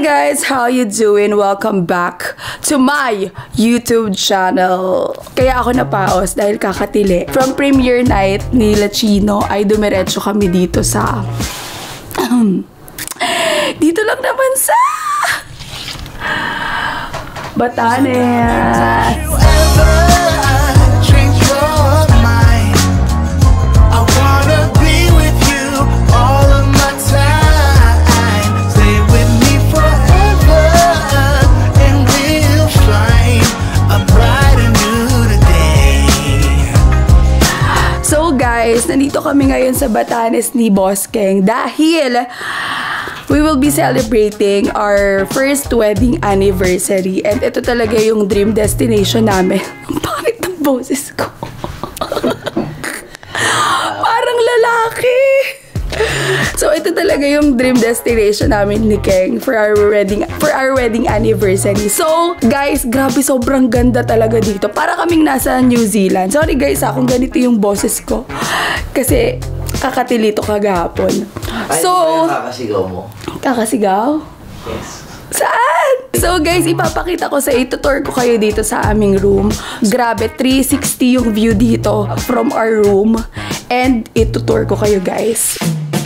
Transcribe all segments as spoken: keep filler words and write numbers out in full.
guys, how you doing? Welcome back to my YouTube channel. Kaya ako napaos dahil kakatili. From premiere night ni Lachino ay dumiretso kami dito sa dito lang naman sa Batanes. Guys, nandito kami ngayon sa Batanes ni Boss Keng dahil we will be celebrating our first wedding anniversary and ito talaga yung dream destination namin. Ang pangit ng boses ko. Parang lalaki. So ito talaga yung dream destination namin ni Keng for our wedding for our wedding anniversary. So guys, grabe sobrang ganda talaga dito. Para kaming nasa New Zealand. Sorry guys, akong ganito yung boses ko. Kasi kakatilito kagahapon. Ay, so, kakasigaw mo? Kakasigaw? Yes. Saan? So guys, ipapakita ko sa itutour ko kayo dito sa aming room. Grabe, three sixty yung view dito from our room. And itutour ko kayo guys.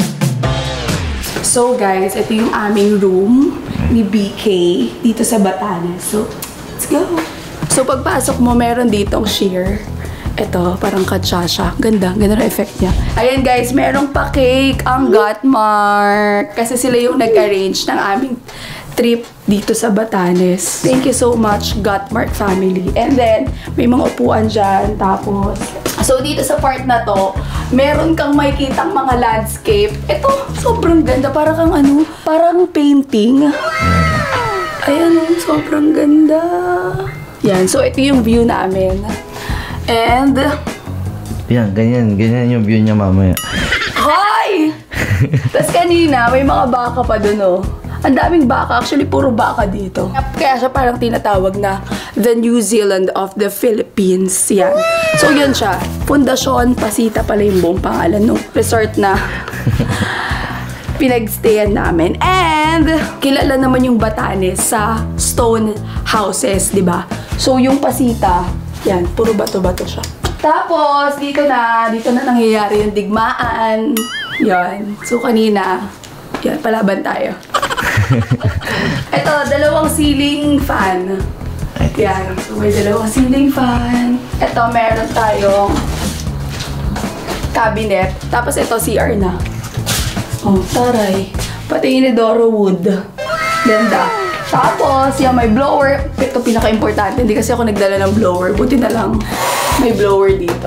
So guys, ito yung aming room ni B K dito sa Batanes. So, let's go! So pagpasok mo, meron ditong sheer. Ito, parang katsa-sha. Ganda, ganda na effect niya. Ayan guys, merong pa-cake ang Gotmark. Kasi sila yung nag-arrange ng aming trip dito sa Batanes. Thank you so much, Gotmark family. And then, may mga upuan dyan. Tapos, so dito sa part na to, meron kang makikitang mga landscape. Ito, sobrang ganda. Parang kang ano, parang painting. Ayan, sobrang ganda. Yan, so ito yung view namin. And yan, ganyan, ganyan yung view niya mamaya. Hoy! Tapos kanina, may mga baka pa dun, oh. Ang daming baka. Actually, puro baka dito. Kaya siya parang tinatawag na the New Zealand of the Philippines. Yan. So, yun siya. Pundasyon Pasita pala yung buong pangalan ng resort na pinagstayan namin. And, kilala naman yung Batanes sa stone houses, di ba? So, yung Pasita, yan, puro bato-bato siya. Tapos, dito na, dito na nangyayari yung digmaan. Yan. So, kanina, yan, palaban tayo. Ito, dalawang ceiling fan. Yan. So, may dalawang ceiling fan. Ito, meron tayong cabinet. Tapos, ito, C R na. Oh, taray. Pati inidoro wood. Ganda. Tapos, yan, may blower. Ito, pinaka-importante. Hindi kasi ako nagdala ng blower. Buti na lang may blower dito.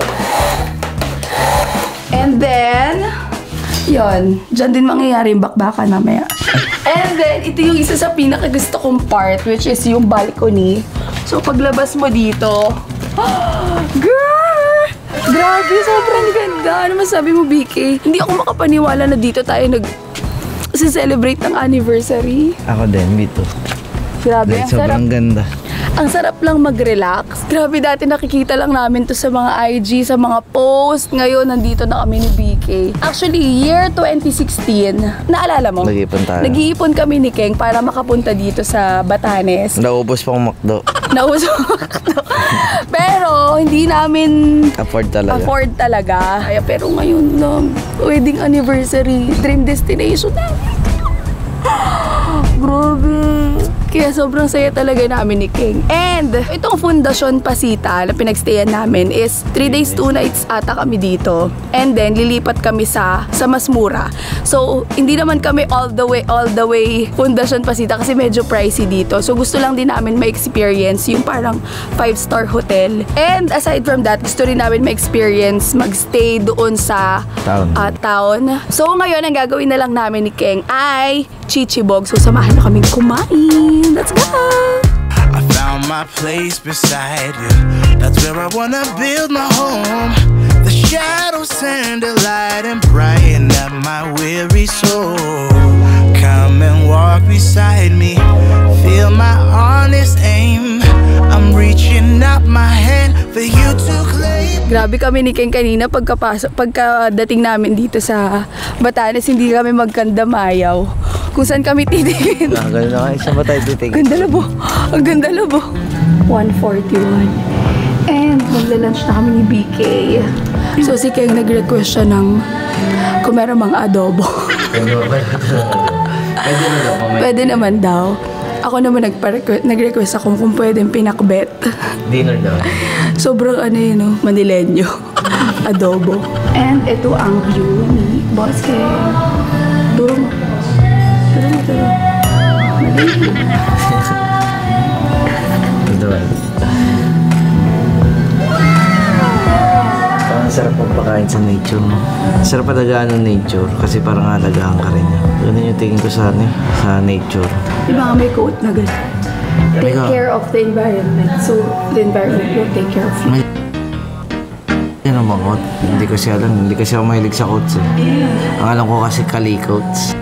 And then, yon, dyan din mangyayari yung bakbakan mamaya. And then, ito yung isa sa pinaka-gusto kong part, which is yung balcony. So, paglabas mo dito, oh, girl! Grabe, sobrang ganda. Ano masabi mo, B K? Hindi ako makapaniwala na dito tayo nag celebrate ng anniversary. Ako din, Bito. Grabe, like, ang sarap. Sobrang ganda. Ang sarap lang mag-relax. Grabe, dati nakikita lang namin to sa mga I G, sa mga post. Ngayon, nandito na kami ni B K. Actually, year twenty sixteen, naalala mo? Nag-iipon tayo. Nag-iipon kami ni Keng para makapunta dito sa Batanes. Naubos pa ang McDo. Naubos pa ang McDo. Pero, hindi namin afford talaga. Afford talaga. Kaya, pero ngayon lang, wedding anniversary, dream destination namin. Grabe. Kaya sobrang saya talaga namin ni King. And itong Fundasyon Pasita na pinagstayan namin is three days, two nights ata kami dito. And then lilipat kami sa sa mas mura. So hindi naman kami all the way all the way Fundasyon Pasita kasi medyo pricey dito. So gusto lang din namin ma-experience yung parang five star hotel. And aside from that, gusto rin namin ma-experience magstay doon sa town. Uh, town. So ngayon ang gagawin na lang namin ni King ay chichibog. So samahan na kaming kumain. Let's go! I found my place beside you. That's where I wanna build my home. The shadows turn to light and brighten up my weary soul. Come and walk beside me. Feel my honest aim. I'm reaching out my hand for you to claim. Grabe kami ni Ken kanina pagkapasok, pagkadating namin dito sa Batanes, hindi kami magkandamayaw. Kung saan kami titigin. Ah, ganun na kayo. Saan ba tayo titigin? Ganda labo. Ang ganda labo. one forty-one. And magla-lunch na kami ni B K. So si Ken nag-request siya ng kung meron mga adobo. Pwede na daw. Pwede naman daw. Ako naman nagpa-request, nag-request ako kung pwedeng pinakbet. Dinner daw. Sobrang ano yun, no? Manilenyo. Adobo. And ito ang view ni Boss Ken. Turo mo. Turo mo, turo. Mali. Ito ba? Parang sarap magpakain sa nature, no? Sarap padagaan ng nature kasi parang alagahan ka rin niya. Ganun yung tingin ko sa, ano, sa nature. Di ba may quote na gano'n? Take Talaga. care of the environment. So, the environment will take care of you. May... Yan ang mga quote. Hindi ko siya alam. Hindi kasi ako mahilig sa quotes, eh. Ang alam ko kasi kali-quotes.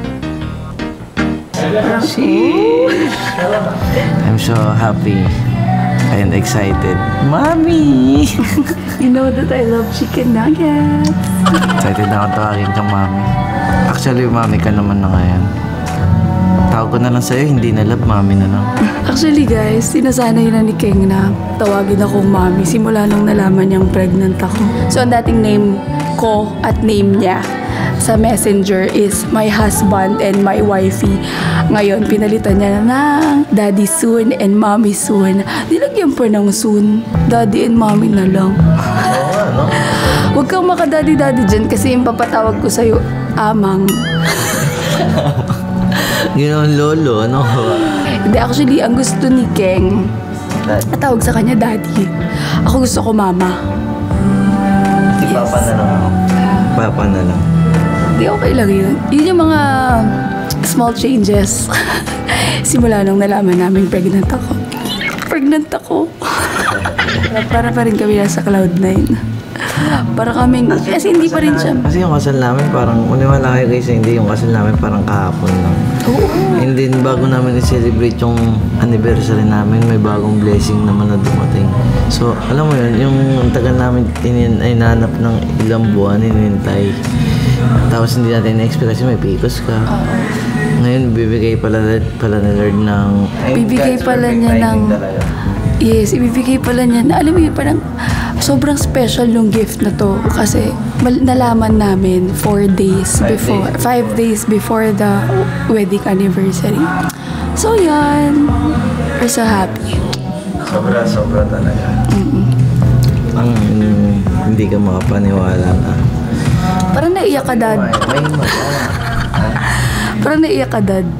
I'm so happy and excited. Mommy! You know that I love chicken nuggets. Excited na ako tawagin kang mami. Actually, mami ka naman na ngayon. Tawag ko na lang sa'yo, hindi na love, mami na lang. Actually guys, sinasanay na ni King na tawagin akong mami simula nung nalaman niyang pregnant ako. So ang dating name ko at name niya sa messenger is my husband and my wifey. Ngayon, pinalitan niya na ng daddy soon and mommy soon. Dilagyan pa ng soon. Daddy and mommy na lang. Oo, ano? Huwag kang makadaddy-daddy dyan kasi yung papatawag ko sa'yo, amang. Yun ang lolo, ano? Hindi, actually, ang gusto ni Keng, tawag sa kanya daddy. Ako gusto ko mama. Si Papa na lang ako. Papa na lang. Hindi, okay lang yun. Yun yung mga small changes. Simula nung nalaman namin pregnant ako. Pregnant ako. Para pa rin kami nasa cloud nine. Para kaming, kasi hindi pa rin siya. Kasi yung kasal namin parang, uniwala kayo guys, hindi yung kasal namin parang kahapon lang. Oo. And then bago namin i-celebrate yung anniversary namin, may bagong blessing naman na dumating. So, alam mo yun, yung tagal namin inin ay nanap ng ilang buwan, inintay. Tapos hindi natin na-expect kasi may picos ka. Ngayon, bibigay pala, pala ni Lord ng... Bibigay pala niya ng... Yes, ibibigay pala niya na, alam mo yun, parang sobrang special yung gift na to. Kasi mal- nalaman namin four days Five before, days. five days before the wedding anniversary. So yan, we're so happy. Sobra, sobra talaga. Ang hindi ka makapaniwala na. Parang naiyak ka, Dad. May mata. Parang naiyak ka, Dad.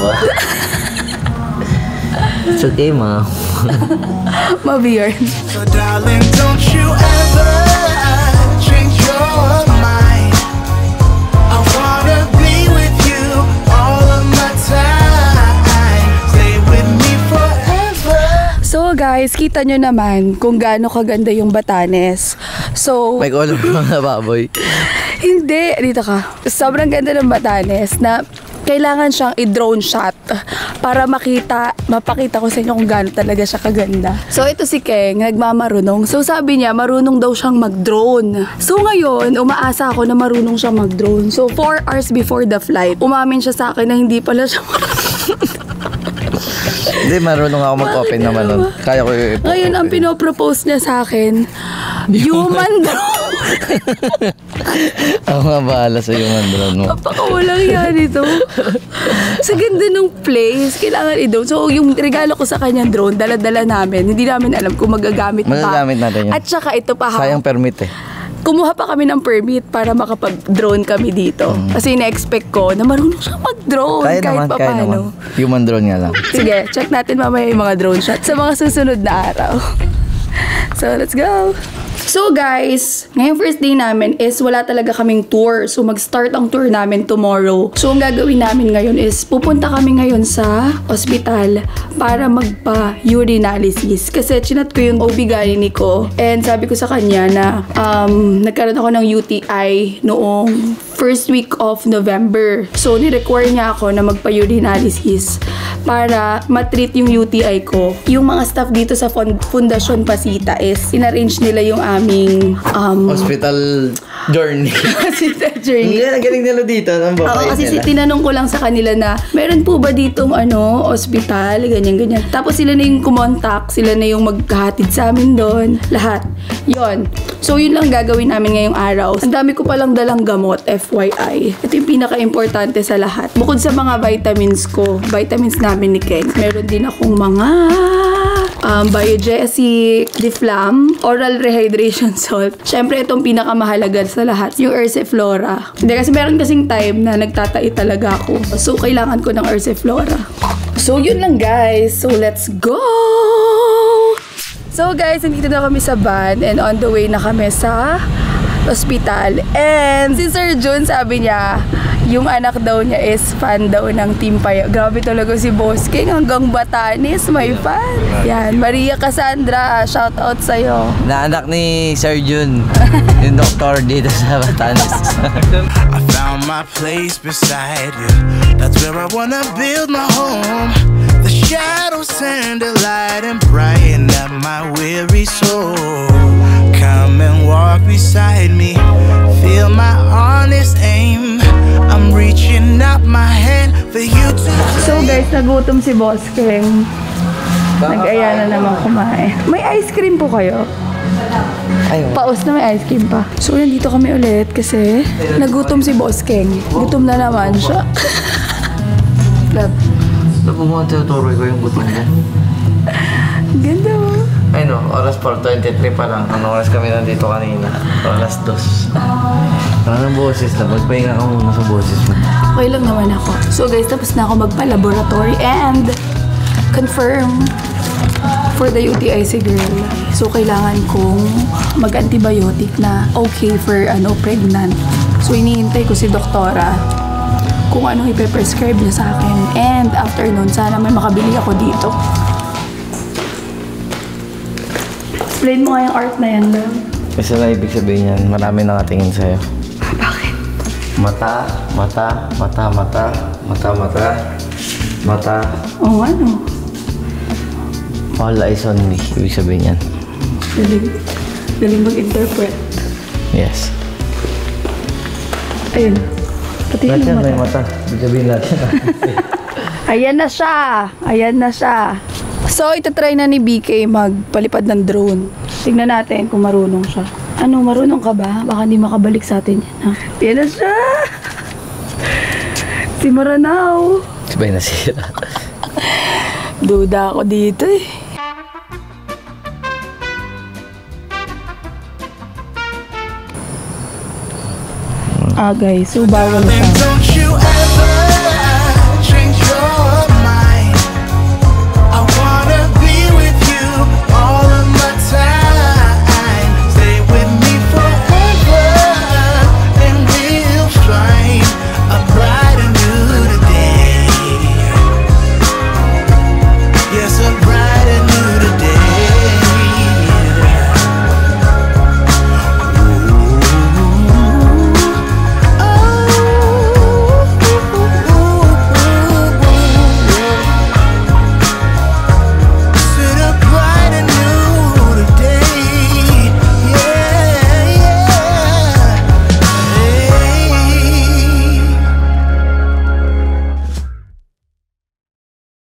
It's okay, ma. Mabiyard. So darling, don't you ever change your mind. I wanna be with you all of my time. Stay with me forever. So guys, kita nyo naman kung gaano kaganda yung Batanes. So, May kolong mga baboy. hindi, dito ka. Sobrang ganda ng Batanes na kailangan siyang i-drone shot para makita, mapakita ko sa inyo kung gaano talaga siya kaganda. So ito si Keng, nagmamarunong. So sabi niya, marunong daw siyang mag-drone. So ngayon, umaasa ako na marunong siyang mag-drone. So four hours before the flight, umamin siya sa akin na hindi pala siya Hindi, marunong ako mag-open naman nun. Kaya ko i- Ngayon, ang pinopropose niya sa akin, human drone. Ako nga bahala sa human drone mo. Napakawalang yan ito. Sa ganda ng place, kailangan i-drone. So, yung regalo ko sa kanyang drone, dala-dala namin. Hindi namin alam kung magagamit pa. Magagamit natin yun. At saka ito pa ha. Sayang permit eh. Kumuha pa kami ng permit para makapag-drone kami dito. Kasi ina-expect ko na marunong siya mag-drone. Kaya kahit naman, pa kaya paano. naman. Human drone nga lang. Sige, check natin mamaya yung mga drone shots sa mga susunod na araw. So, let's go! So guys, ngayong first day namin is wala talaga kaming tour. So mag-start ang tour namin tomorrow. So ang gagawin namin ngayon is pupunta kami ngayon sa ospital para magpa-urinalysis. Kasi chinat ko yung O B G Y N ko and sabi ko sa kanya na um, nagkaroon ako ng U T I noong first week of November. So, ni-require niya ako na magpa-urinalysis para matreat yung U T I ko. Yung mga staff dito sa fond- Fundación Pasita is in-arrange nila yung aming um, Hospital journey. hospital journey. Hindi, nagaling nila dito. Ang Oo, babae kasi si, nila. tinanong ko lang sa kanila na meron po ba ditong ano, ospital, ganyan-ganyan. Tapos sila na yung kumontak, sila na yung maghahatid sa amin doon. Lahat. Yon. So, yun lang gagawin namin ngayong araw. Ang dami ko palang dalang gamot, F Y I. Ito yung pinaka-importante sa lahat. Bukod sa mga vitamins ko, vitamins namin ni Keng, meron din akong mga um, Biogesic, Deflam, Oral Rehydration Salt. Siyempre, itong pinakamahalaga sa lahat, yung Ursiflora. Hindi, kasi meron kasing time na nagtatai talaga ako. So, kailangan ko ng Ursiflora. So, yun lang guys. So, let's go! So guys, nandito na kami sa van and on the way na kami sa hospital. And si Sir Jun, sabi niya, yung anak daw niya is fan daw ng Team Paya. Grabe talaga si Boss King, hanggang Batanes, may fan. Yan, Maria Cassandra, shout out sa'yo. Na anak ni Sir Jun, yung doktor dito sa Batanes. I found my place beside you. That's where I wanna build my home. The shadows turn to light and brighten up my weary soul. Come and walk beside me. Feel my honest aim. I'm reaching up my hand for you to. So guys, nagutom si Boss King. Nag-aya na naman kumain. May ice cream po kayo? Ayun. Paus na may ice cream pa. So, nandito kami ulit kasi nagutom si Boss King. Gutom na naman siya. Love. Labo mo, tinuturoy ko yung gutom mo. Ganda mo. Ay no, oras four twenty-three pa lang. Anong oras kami nandito kanina? Oras dos. Parang boses na. Magpahinga ka muna sa boses mo. Okay lang naman ako. So guys, tapos na ako magpa-laboratory and confirm for the U T I si girl. So kailangan kong mag-antibiotic na okay for ano pregnant. So hinihintay ko si doktora kung anong ipe-prescribe niya sa akin. And after nun, sana may makabili ako dito. Explain mo nga yung art na yan, love. Kasi na ibig sabihin yan, marami nakatingin sa'yo. Bakit? Mata, mata, mata, mata, mata, mata, mata. Oo, oh, ano? All eyes on me, ibig sabihin yan. Daling, daling mag-interpret. Yes. Ayun. Pati Lahat yung yan, may mata. mata. Ibig sabihin lahat yan. Ayan na siya! Ayan na siya! So, itatry na ni B K magpalipad ng drone. Tignan natin kung marunong siya. Ano, marunong ka ba? Baka hindi makabalik sa atin yan, ha? Ayan na siya! Si Maranao! Sabay nasira. Duda ako dito eh. Ah guys, so bawal Darling, siya. don't